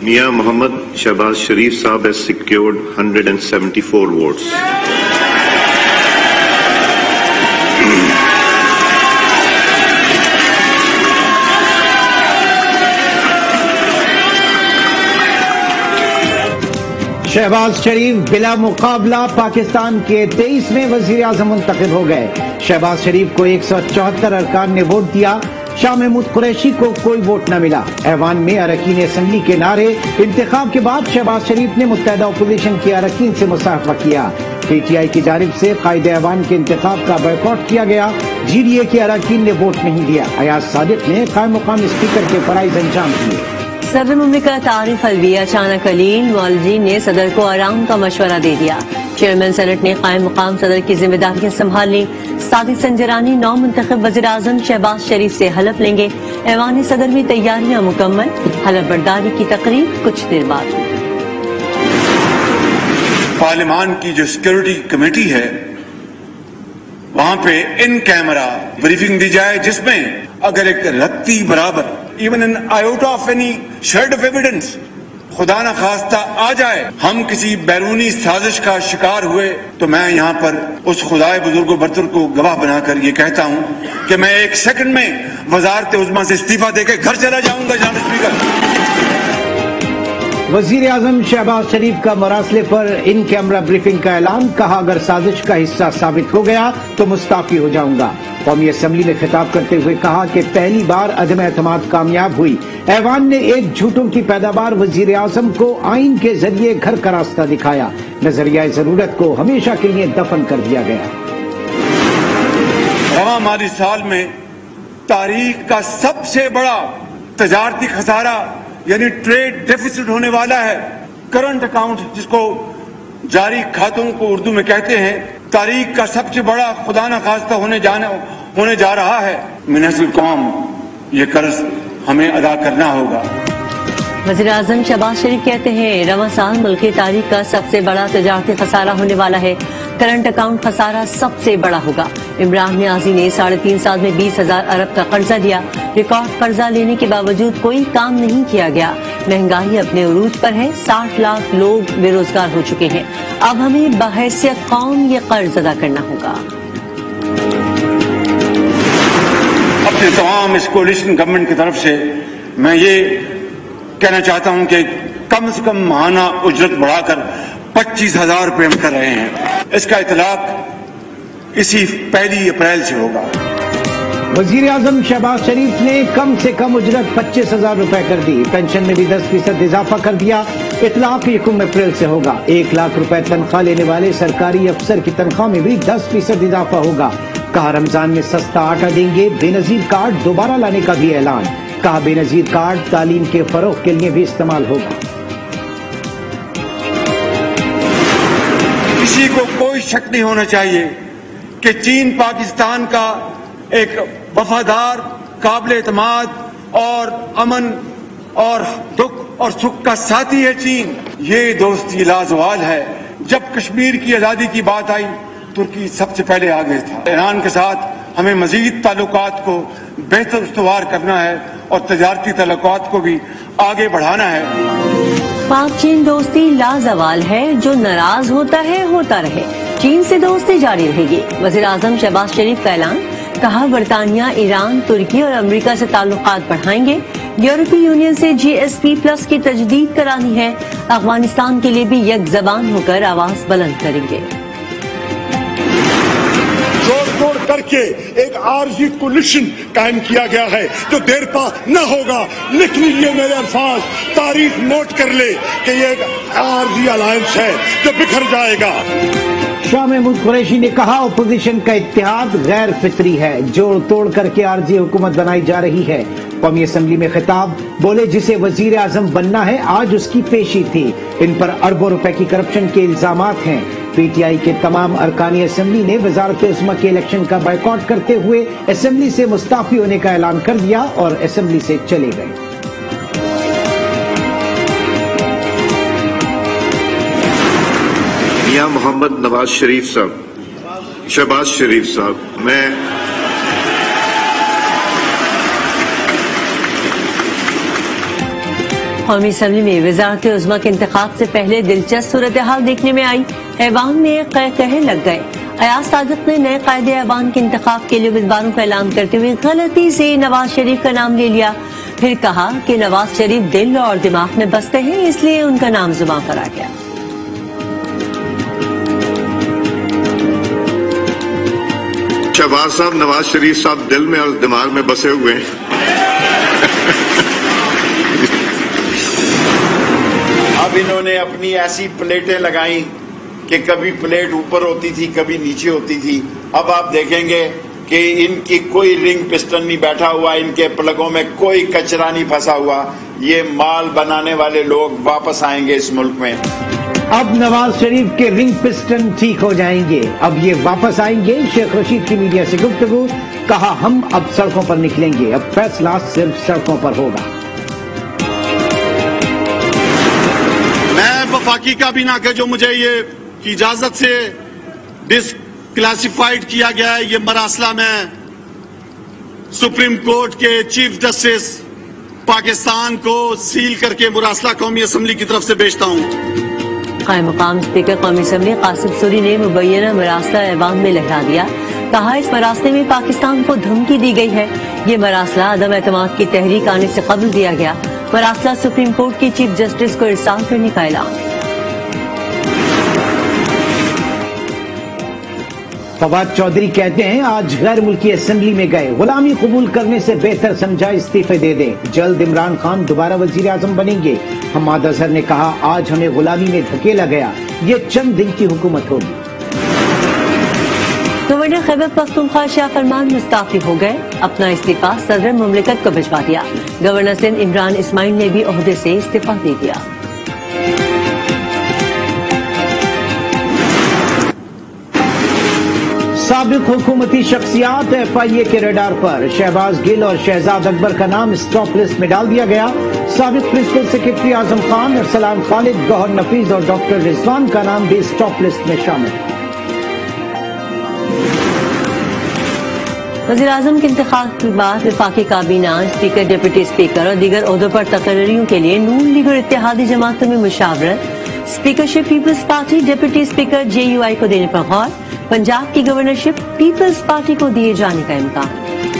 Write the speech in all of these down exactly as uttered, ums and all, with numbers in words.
Mia Mohammad Shahbaz Sharif Saab has secured one hundred seventy-four votes. Shahbaz शरीफ बिला मुकाबला पाकिस्तान के तेईसवें वजीर आजम मुंतखब हो गए। शहबाज शरीफ को एक सौ चौहत्तर अरकान ने वोट दिया। शाह महमूद कुरैशी को कोई वोट न मिला। ऐवान में अरकीन असम्बली के नारे। इंतखाब के बाद शहबाज शरीफ ने मुत्तहदा अपोजिशन के अरकीन से मुसाफा किया। पी टी आई की जानिब से कायद ऐवान के इंतखाब का बॉयकॉट किया गया। जी डी ए के अरकीन ने वोट नहीं दिया। अयाज सादिक ने कायम मुकाम स्पीकर के फराइज अंजाम दिए। सदर मुमलिकत आरिफ अलवी अचानक अलील मौलवी ने सदर को आराम का मशवरा दे दिया। चेयरमैन सेनेट ने कायम मुकाम सदर की जिम्मेदारियां संभाल ली। सादिक संजरानी नौ मुंतखब वज़ीर आज़म शहबाज शरीफ से हलफ लेंगे। ऐवान सदर में तैयारियां मुकम्मल। हलफ बर्दारी की तकरीब कुछ देर बाद। पार्लियामान की जो सिक्योरिटी कमेटी है वहां पे इन कैमरा ब्रीफिंग दी जाए, जिसमें अगर एक रत्ती बराबर even an iota of any shade of evidence खुदा न खास्ता आ जाए, हम किसी बैरूनी साजिश का शिकार हुए, तो मैं यहाँ पर उस खुदाए बुजुर्ग बरतर को गवाह बनाकर ये कहता हूँ कि मैं एक सेकंड में वजारत उज़्मा से इस्तीफा देकर घर चला जाऊंगा। जनाब स्पीकर, वजीर आजम शहबाज शरीफ का मरासले पर इन कैमरा ब्रीफिंग का ऐलान। कहा, अगर साजिश का हिस्सा साबित हो गया तो मुस्ताफी हो जाऊंगा। कौमी असम्बली में खिताब करते हुए कहा कि पहली बार अदम एतमाद कामयाब हुई। ऐवान ने एक झूठों की पैदावार वजीर आजम को आइन के जरिए घर का रास्ता दिखाया। नजरिया जरूरत को हमेशा के लिए दफन कर दिया गया। रवां माली साल में तारीख का सबसे बड़ा तजारती खसारा यानी ट्रेड डेफिसिट होने वाला है। करंट अकाउंट जिसको जारी खातों को उर्दू में कहते हैं, तारीख का सबसे बड़ा खुदा न खास्ता होने जाने होने जा रहा है। मिनहजुल कौम ये कर्ज हमें अदा करना होगा। वज़ीर आज़म शहबाज शरीफ कहते हैं, रवां साल मुल्क की तारीख का सबसे बड़ा तजारती खसारा होने वाला है। करंट अकाउंट खसारा सबसे बड़ा होगा। इमरान नियाजी ने साढ़े तीन साल में बीस हजार अरब का कर्जा दिया। रिकॉर्ड कर्जा लेने के बावजूद कोई काम नहीं किया गया। महंगाई अपने उरूज पर है। साठ लाख लोग बेरोजगार हो चुके हैं। अब हमें बहैसियत कौम ये कर्ज अदा करना होगा। अपने तमाम इस कोलिशन गवर्नमेंट की तरफ से मैं ये कहना चाहता हूं कि कम से कम माहाना उजरत बढ़ाकर पच्चीस हजार रुपये हम कर रहे हैं। इसका इतलाक इसी पहली अप्रैल से होगा। वजीर आजम शहबाज शरीफ ने कम से कम उजरत पच्चीस हजार रुपए कर दी। पेंशन में भी दस फीसद इजाफा कर दिया। इतलाक यकम अप्रैल से होगा। एक लाख रुपए तनख्वाह लेने वाले सरकारी अफसर की तनख्वाह में भी दस फीसद इजाफा होगा। कहा, रमजान में सस्ता आटा देंगे। बेनजीर कार्ड दोबारा लाने का भी ऐलान। कहा, बेनजीर कार्ड तालीम के फरोग के लिए भी इस्तेमाल होगा। किसी को कोई शक नहीं होना चाहिए कि चीन पाकिस्तान का एक वफादार, काबिल एतमाद और अमन और दुख और सुख का साथी है चीन। ये दोस्ती लाजवाल है। जब कश्मीर की आजादी की बात आई, तुर्की सबसे पहले आगे था। ईरान के साथ हमें मजीद ताल्लुकात को बेहतर उस्तवार करना है और तजारती ताल्लुकात को भी आगे बढ़ाना है। पाक चीन दोस्ती लाजवाल है। जो नाराज होता है होता रहे। चीन से दोस्ती जारी रहेगी। वज़ीर आज़म शहबाज शरीफ का ऐलान। कहा, बरतानिया, ईरान, तुर्की और अमेरिका से ताल्लुकात बढ़ाएंगे। यूरोपीय यूनियन से जी एस पी प्लस की तजदीद करानी है। अफगानिस्तान के लिए भी यक जबान होकर आवाज बुलंद करेंगे। जोड़ तोड़ करके एक आरजी कोलिशन कायम किया गया है जो देर पा न होगा। लिख लीजिए मेरे अल्फाज, तारीख नोट कर ले कि ये एक आरजी अलायंस है जो बिखर जाएगा। शाह महमूद कुरैशी ने कहा, अपोजिशन का इत्तेहाद गैर फितरी है। जोड़ तोड़ करके आरजी हुकूमत बनाई जा रही है। कौमी असम्बली में खिताब। बोले, जिसे वजीर आजम बनना है आज उसकी पेशी थी। इन पर अरबों रुपए की करप्शन के इल्जामात हैं। पीटीआई के तमाम अरकानी असम्बली ने वजारत उज़्मा के इलेक्शन का बायकॉट करते हुए असम्बली से मुस्ताफी होने का ऐलान कर दिया और असम्बली से चले गए। मियां मोहम्मद नवाज शरीफ साहब, शहबाज शरीफ साहब, मैं قومی اسمبلی میں وزارت عظمیٰ کے انتخاب سے پہلے دلچسپ صورتحال دیکھنے میں آئی. ایوان میں قہقہے لگ گئے. ایاز صادق نے نئے قائد ایوان کے انتخاب کے لیے امیدواروں کا اعلان کرتے ہوئے غلطی سے نواز شریف کا نام لے لیا. پھر کہا کہ نواز شریف دل اور دماغ میں بستے ہیں، اس لیے ان کا نام زباں پر آ گیا. شہباز صاحب، نواز شریف صاحب دل میں اور دماغ میں بسے ہوئے ہیں. اب انہوں نے اپنی ایسی پلیٹیں لگائیں کہ کبھی پلیٹ اوپر ہوتی تھی، کبھی نیچے ہوتی تھی. اب آپ دیکھیں گے کہ ان کی کوئی رنگ پسٹن نہیں بیٹھا ہوا، ان کے پلگوں میں کوئی کچرا نہیں پھنسا ہوا. یہ مال بنانے والے لوگ واپس آئیں گے اس ملک میں. اب نواز شریف کے رنگ پسٹن ٹھیک ہو جائیں گے، اب یہ واپس آئیں گے. شیخ رشید کی میڈیا سے گفتگو، کہا ہم اب سڑکوں پر نکلیں گے، اب فیصلہ صرف سڑکوں پر ہوگا. میں وفاقی کابینہ کے جو مجھے یہ کی اجازت سے ڈس کلاسیفائیڈ کیا گیا ہے، یہ مراسلہ میں سپریم کورٹ کے چیف جسٹس پاکستان کو سیل کر کے مراسلہ قومی اسمبلی کی طرف سے بھیجتا ہوں. قائم مقام اسپیکر قومی اسمبلی قاسم سوری نے مبینہ مراسلہ ایوان میں لہرا دیا. کہا اس مراسلے میں پاکستان کو دھمکی دی گئی ہے. یہ مراسلہ عدم اعتماد کی تحریک آنے سے قبل دیا گیا. مراسلہ سپریم کورٹ کی چیف جسٹس کو ارسال کرنے کا اعلان. فواد چودھری کہتے ہیں آج غیر ملکی اسمبلی میں گئے، غلامی قبول کرنے سے بہتر سمجھا استعفے دے دیں. جلد عمران خان دوبارہ وزیر اعظم بنیں گے. حماد اظہر نے کہا آج ہمیں غلامی میں دھکیلا گیا، یہ چند دن کی حکومت ہوگی. گورنر خیبر پختونخوا شاہ فرمان مستعفی ہو گئے. اپنا استعفیٰ صدر مملکت کو بھجوا دیا. گورنر سندھ عمران اسماعیل نے بھی عہدے سے استعفیٰ دے دیا. سابق حکومتی شخصیات ایف آئی اے کے ریڈار پر، شہباز گل اور شہزاد اکبر کا نام اسٹاپ لسٹ میں ڈال دیا گیا. سابق پرنسپل سیکرٹری اعظم خان، ارسلان خالد، گوہر نفیس اور ڈاکٹر رضوان کا نام بھی اسٹاپ لسٹ میں شامل. وزیر اعظم کے انتخاب کے بعد وفاقی کابینہ، اسپیکر، ڈپٹی اسپیکر اور دیگر عہدوں پر تقرریوں کے لیے نون لیگ اور اتحادی جماعتوں میں مشاورت. Speakership Peoples Party deputy speaker J U I کو دینے پر غور. پنجاب کی گورنرشپ پیپلز پارٹی کو دیے جانے کا امکان.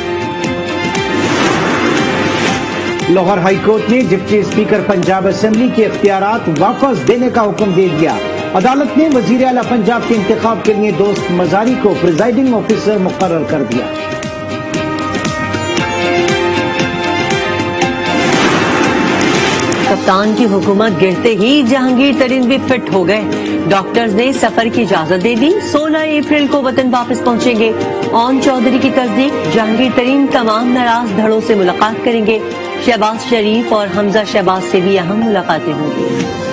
لاہور ہائی کورٹ نے ڈپٹی اسپیکر پنجاب اسمبلی کے اختیارات واپس دینے کا حکم دے دیا. عدالت نے وزیر اعلیٰ پنجاب کے انتخاب کے لیے دوست مزاری کو پریزائڈنگ آفیسر مقرر کر دیا. کپتان کی حکومت گرتے ہی جہانگیر ترین بھی فٹ ہو گئے. ڈاکٹرز نے سفر کی اجازت دے دی. سولہ اپریل کو وطن واپس پہنچیں گے. اون چودھری کی تصدیق، جہانگیر ترین تمام ناراض دھڑوں سے ملاقات کریں گے. شہباز شریف اور حمزہ شہباز سے بھی اہم ملاقاتیں ہوں گی.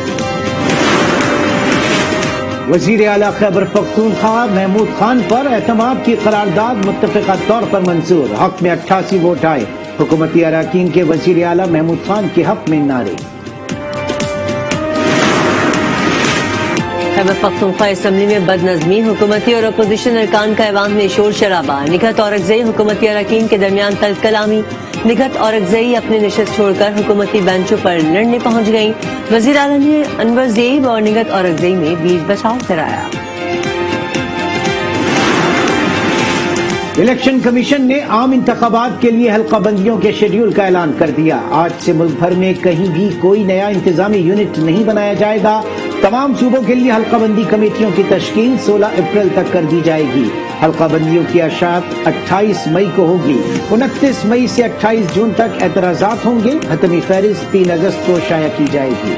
وزیر اعلیٰ خیبر پختونخوا محمود خان پر اعتماد کی قرارداد متفقہ طور پر منظور. حق میں اٹھاسی ووٹ آئے. حکومتی اراکین کے وزیر اعلیٰ محمود خان کے حق میں نعرے. خیبر پختونخوا اسمبلی میں بد نظمی، حکومتی اور اپوزیشن ارکان کا ایوان میں شور شرابہ. نگہت اورکزئی حکومتی اراکین کے درمیان تلخ کلامی. نگہت اورکزئی اپنی نشست چھوڑ کر حکومتی بینچوں پر لڑنے پہنچ گئیں. وزیر اعلیٰ نے انور زیب اور نگہت اورکزئی میں بیچ بچاؤ کرایا. الیکشن کمیشن نے عام انتخابات کے لیے حلقہ بندیوں کے شیڈیول کا اعلان کر دیا. آج سے ملک بھر میں کہیں بھی کوئی نیا انتظامی یونٹ نہیں بنایا جائے گا. تمام صوبوں کے لیے حلقہ بندی کمیٹیوں کی تشکیل سولہ اپریل تک کر دی جائے گی. حلقہ بندیوں کی اشاعت اٹھائیس مئی کو ہوگی. انتیس مئی سے اٹھائیس جون تک اعتراضات ہوں گے. حتمی فہرست تین اگست کو شائع کی جائے گی.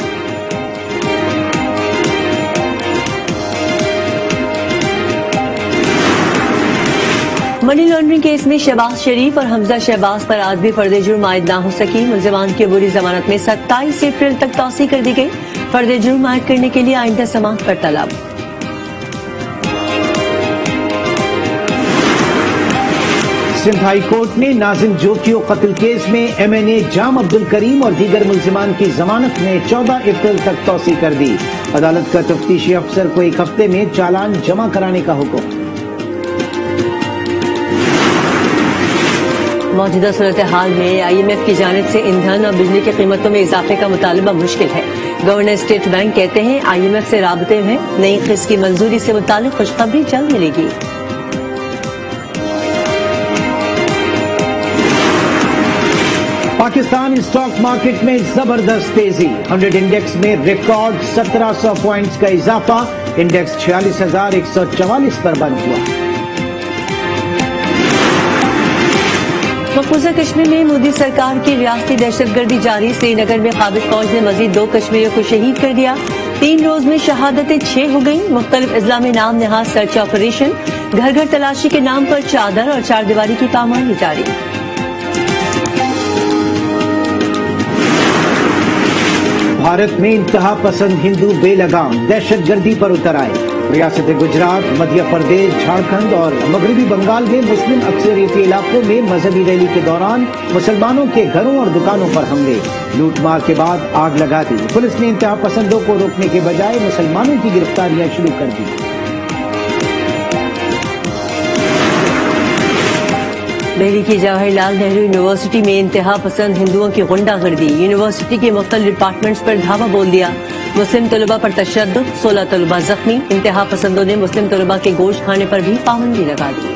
منی لانڈرنگ کیس میں شہباز شریف اور حمزہ شہباز پر آج بھی فرد جرم عائد نہ ہو سکی. ملزمان کی عبوری ضمانت میں ستائیس اپریل تک توسیع کر دی گئی. فرد جرم عائد کرنے کے لیے آئندہ سماعت پر طلب. سندھ ہائی کورٹ نے ناظم جوکیو قتل کیس میں ایم این اے جام عبد الکریم اور دیگر ملزمان کی ضمانت میں چودہ اپریل تک توسیع کر دی. عدالت کا تفتیشی افسر کو ایک ہفتے میں چالان جمع کرانے کا حکم. موجودہ صورتحال میں آئی ایم ایف کی جانب سے ایندھن اور بجلی کی قیمتوں میں اضافے کا مطالبہ مشکل ہے. گورنر اسٹیٹ بینک کہتے ہیں آئی ایم ایف سے رابطے میں نئی قسط کی منظوری سے متعلق خوشخبری جلد ملے گی. پاکستان اسٹاک مارکیٹ میں زبردست تیزی. ہنڈریڈ انڈیکس میں ریکارڈ سترہ سو پوائنٹس کا اضافہ. انڈیکس چھیالیس ہزار ایک سو چوالیس پر بند ہوا. مقبوضہ کشمیر میں مودی سرکار کی ریاستی دہشت گردی جاری. سری نگر میں قابض فوج نے مزید دو کشمیریوں کو شہید کر دیا. تین روز میں شہادتیں چھ ہو گئیں. مختلف اضلاع میں نام نہاد سرچ آپریشن. گھر گھر تلاشی کے نام پر چادر اور چار دیواری کی پامالی جاری. بھارت میں انتہا پسند ہندو بے لگام دہشت گردی پر اتر آئے. ریاست گجرات، مدھیہ پردیش، جھارکھنڈ اور مغربی بنگال میں مسلم اکثریتی علاقوں میں مذہبی ریلی کے دوران مسلمانوں کے گھروں اور دکانوں پر حملے. لوٹ مار کے بعد آگ لگا دی. پولیس نے انتہا پسندوں کو روکنے کے بجائے مسلمانوں کی گرفتاریاں شروع کر دی. دہلی کی جواہر لال نہرو یونیورسٹی میں انتہا پسند ہندوؤں کی غنڈہ گردی. یونیورسٹی کے مختلف ڈپارٹمنٹس پر دھاوا بول دیا. مسلم طلباء پر تشدد، سولہ طلباء زخمی. انتہا پسندوں نے مسلم طلباء کے گوشت کھانے پر بھی پابندی لگا دی.